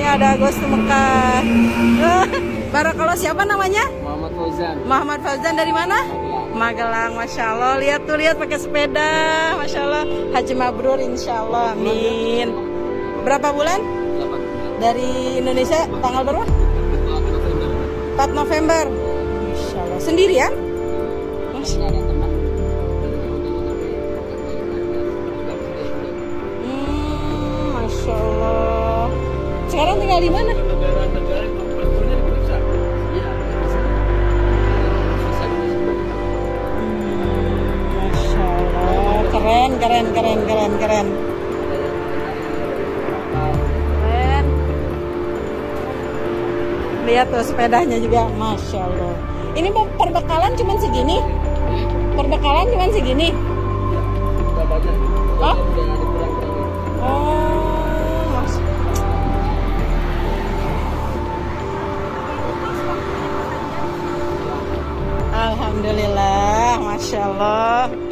ada Ghost to Mekah. Barakallah, siapa namanya? Muhammad Fauzan. Muhammad Fauzan dari mana? Magelang. Masya Allah. Lihat tuh, lihat pakai sepeda. Masya Allah. Haji mabrur insya Allah. Amin. Berapa bulan? 8 bulan. Dari Indonesia tanggal berapa? 4 November. Masya Allah. Sendirian? Masya Allah. Masya Allah. Sekarang tinggal di mana? Masya Allah. Keren, keren, keren, keren, keren. Keren. Lihat tuh sepedanya juga, Masya Allah. Ini perbekalan cuman segini? Perbekalan cuman segini? Oh? Oh, Masya. Alhamdulillah, Masya Allah.